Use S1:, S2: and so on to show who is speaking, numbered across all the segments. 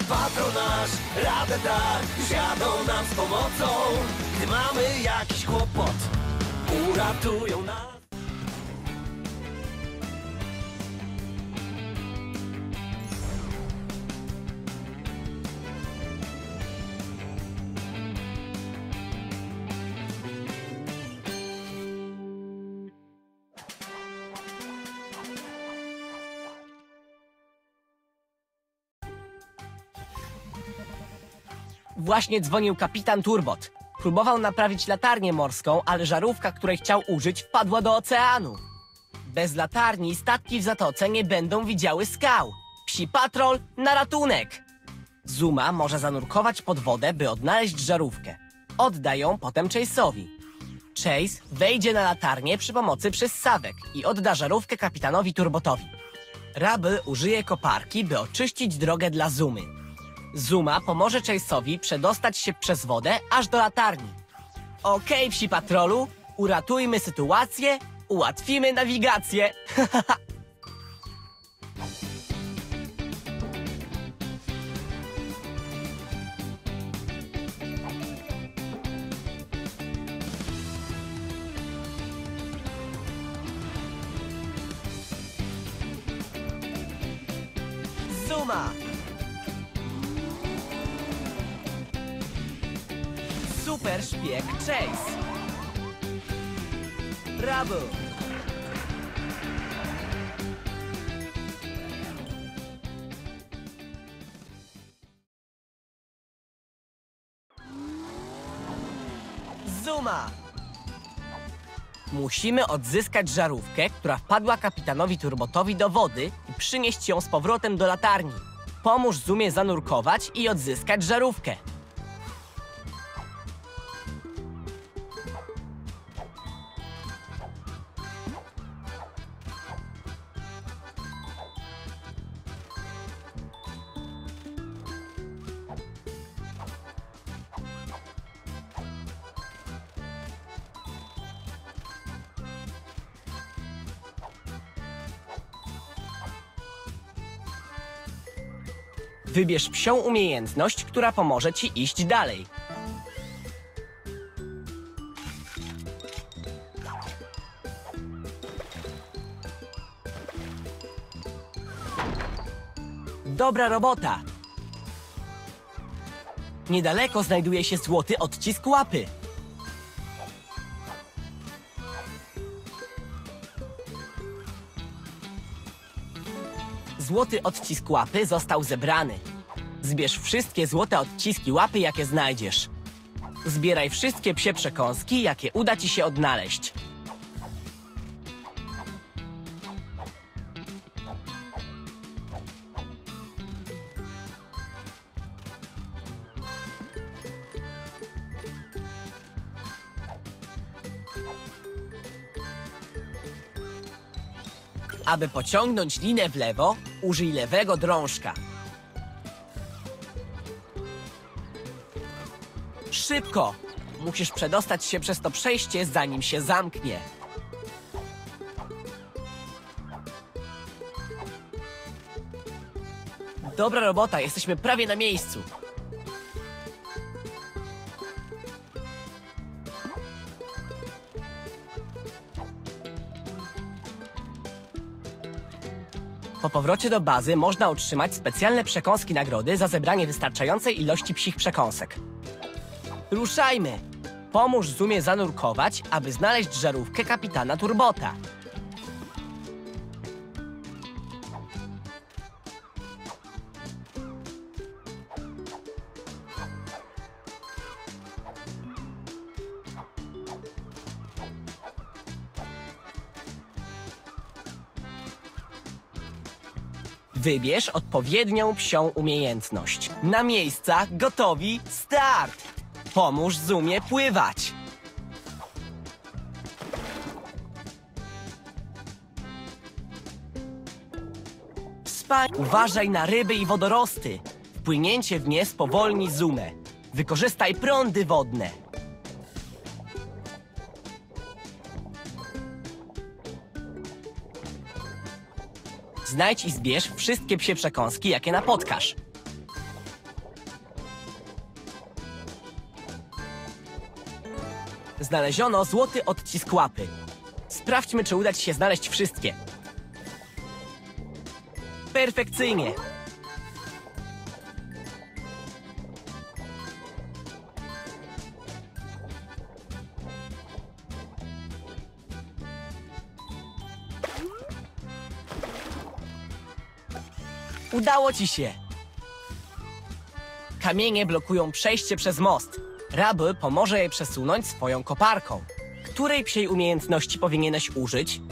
S1: patronaż radę da, już jadą nam z pomocą. Gdy mamy jakiś kłopot, uratują nas.
S2: Właśnie dzwonił kapitan Turbot. Próbował naprawić latarnię morską, ale żarówka, której chciał użyć, wpadła do oceanu. Bez latarni statki w zatoce nie będą widziały skał. Psi patrol na ratunek! Zuma może zanurkować pod wodę, by odnaleźć żarówkę. Odda ją potem Chase'owi. Chase wejdzie na latarnię przy pomocy przyssawek i odda żarówkę kapitanowi Turbotowi. Rubble użyje koparki, by oczyścić drogę dla Zumy. Zuma pomoże Chase'owi przedostać się przez wodę aż do latarni. Okej, psi patrolu, uratujmy sytuację, ułatwimy nawigację. Zuma! Super szpieg Chase! Rubble! Zuma! Musimy odzyskać żarówkę, która wpadła kapitanowi Turbotowi do wody i przynieść ją z powrotem do latarni. Pomóż Zumie zanurkować i odzyskać żarówkę. Wybierz psią umiejętność, która pomoże ci iść dalej. Dobra robota! Niedaleko znajduje się złoty odcisk łapy. Złoty odcisk łapy został zebrany. Zbierz wszystkie złote odciski łapy, jakie znajdziesz. Zbieraj wszystkie psie przekąski, jakie uda ci się odnaleźć. Aby pociągnąć linę w lewo, użyj lewego drążka. Szybko! Musisz przedostać się przez to przejście, zanim się zamknie. Dobra robota, jesteśmy prawie na miejscu. Po powrocie do bazy można otrzymać specjalne przekąski nagrody za zebranie wystarczającej ilości psich przekąsek. Ruszajmy! Pomóż Zumie zanurkować, aby znaleźć żarówkę kapitana Turbota. Wybierz odpowiednią psią umiejętność. Na miejsca, gotowi, start! Pomóż Zumie pływać. Uważaj na ryby i wodorosty. Wpłynięcie w nie spowolni Zumę. Wykorzystaj prądy wodne. Znajdź i zbierz wszystkie psie przekąski, jakie napotkasz. Znaleziono złoty odcisk łapy. Sprawdźmy, czy uda ci się znaleźć wszystkie. Perfekcyjnie. Udało ci się. Kamienie blokują przejście przez most. Rabel pomoże jej przesunąć swoją koparką. Której psiej umiejętności powinieneś użyć?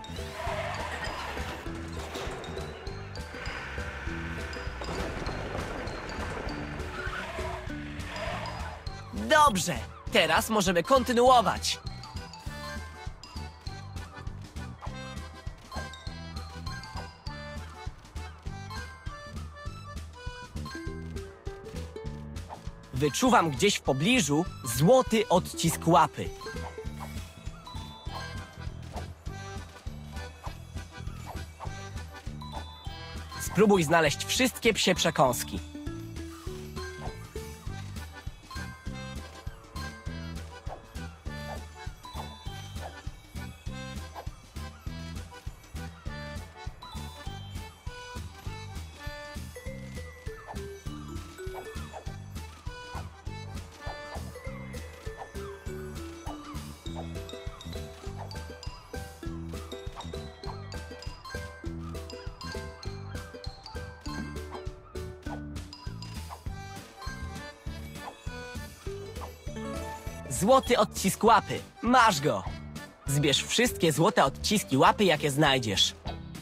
S2: Dobrze, teraz możemy kontynuować. Wyczuwam gdzieś w pobliżu złoty odcisk łapy. Spróbuj znaleźć wszystkie psie przekąski. Złoty odcisk łapy. Masz go! Zbierz wszystkie złote odciski łapy, jakie znajdziesz.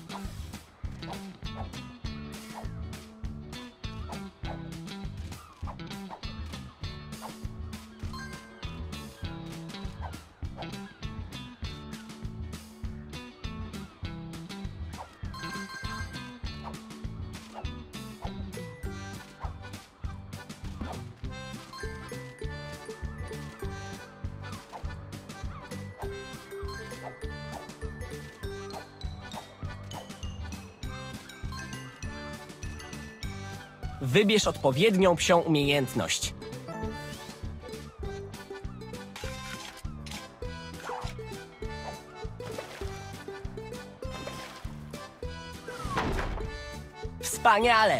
S2: Wybierz odpowiednią psią umiejętność. Wspaniale!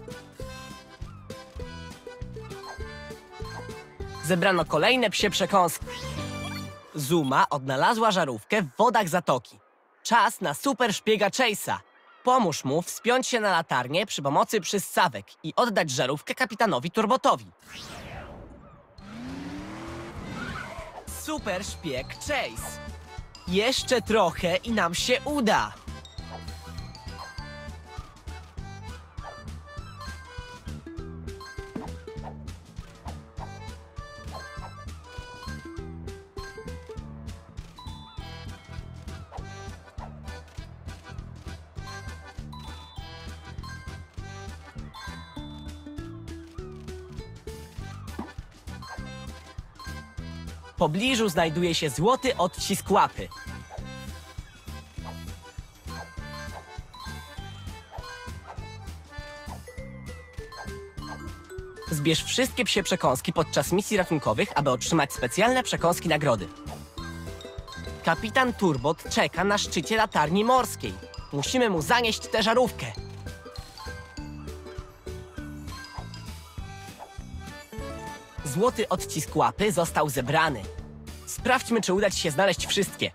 S2: Zebrano kolejne psie przekąski. Zuma odnalazła żarówkę w wodach zatoki. Czas na super szpiega Chase'a. Pomóż mu wspiąć się na latarnię przy pomocy przyssawek i oddać żarówkę kapitanowi Turbotowi. Super szpieg Chase. Jeszcze trochę i nam się uda. W pobliżu znajduje się złoty odcisk łapy. Zbierz wszystkie psie przekąski podczas misji ratunkowych, aby otrzymać specjalne przekąski nagrody. Kapitan Turbot czeka na szczycie latarni morskiej. Musimy mu zanieść tę żarówkę. Złoty odcisk łapy został zebrany. Sprawdźmy, czy uda ci się znaleźć wszystkie.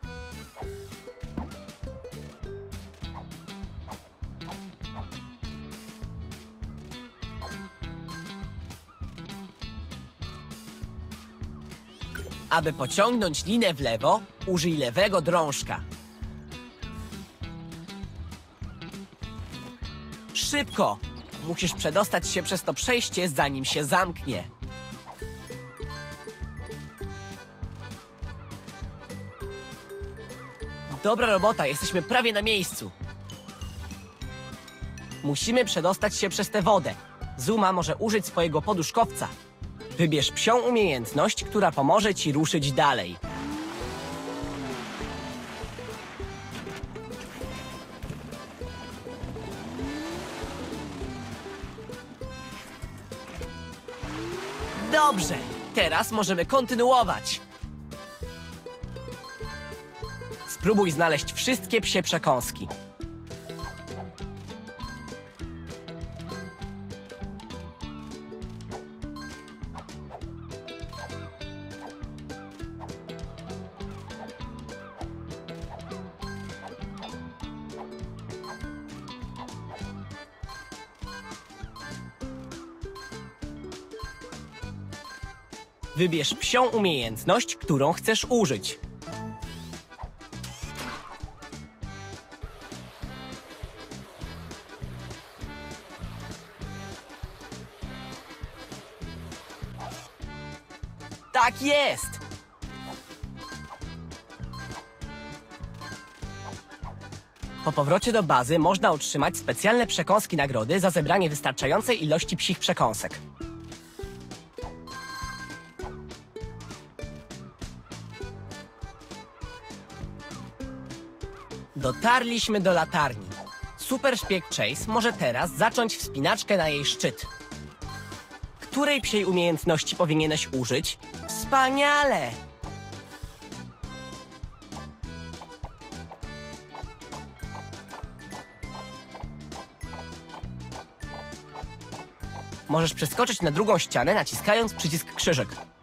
S2: Aby pociągnąć linę w lewo, użyj lewego drążka. Szybko! Musisz przedostać się przez to przejście, zanim się zamknie. Dobra robota, jesteśmy prawie na miejscu. Musimy przedostać się przez tę wodę. Zuma może użyć swojego poduszkowca. Wybierz psią umiejętność, która pomoże ci ruszyć dalej. Dobrze, teraz możemy kontynuować. Spróbuj znaleźć wszystkie psie przekąski. Wybierz psią umiejętność, którą chcesz użyć. Tak jest! Po powrocie do bazy można otrzymać specjalne przekąski nagrody za zebranie wystarczającej ilości psich przekąsek. Dotarliśmy do latarni. Super szpieg Chase może teraz zacząć wspinaczkę na jej szczyt. Której psiej umiejętności powinieneś użyć? Wspaniale! Możesz przeskoczyć na drugą ścianę, naciskając przycisk krzyżyk.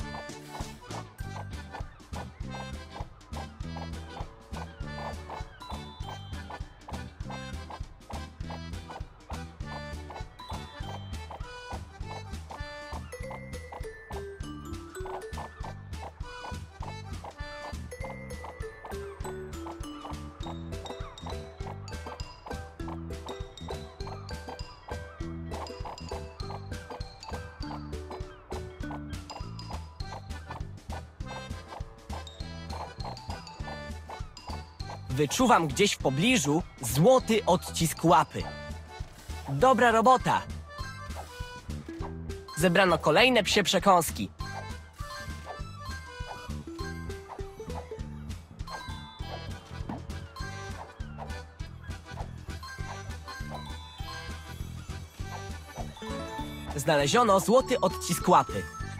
S2: Wyczuwam gdzieś w pobliżu złoty odcisk łapy. Dobra robota! Zebrano kolejne psie przekąski. Znaleziono złoty odcisk łapy.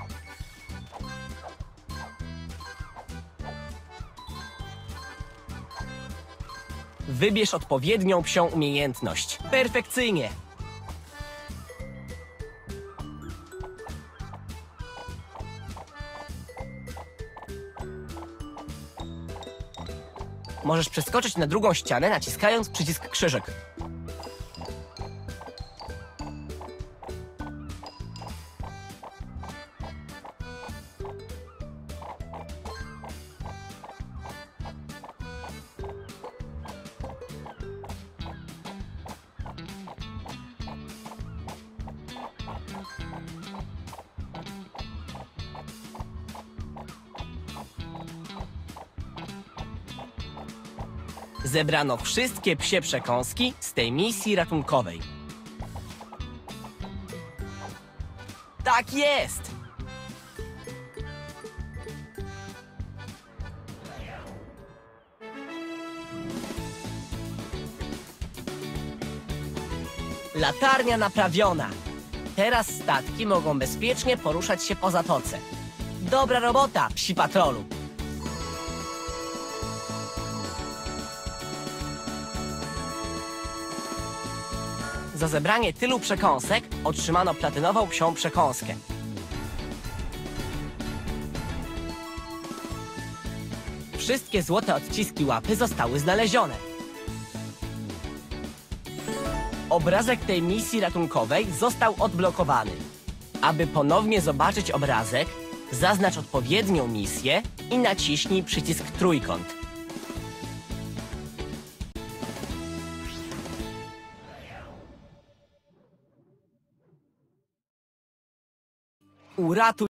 S2: Wybierz odpowiednią psią umiejętność. Perfekcyjnie! Możesz przeskoczyć na drugą ścianę, naciskając przycisk krzyżyk. Zebrano wszystkie psie przekąski z tej misji ratunkowej. Tak jest! Latarnia naprawiona. Teraz statki mogą bezpiecznie poruszać się po zatoce. Dobra robota, psi patrolu! Za zebranie tylu przekąsek otrzymano platynową psią przekąskę. Wszystkie złote odciski łapy zostały znalezione. Obrazek tej misji ratunkowej został odblokowany. Aby ponownie zobaczyć obrazek, zaznacz odpowiednią misję i naciśnij przycisk trójkąt. Uratuj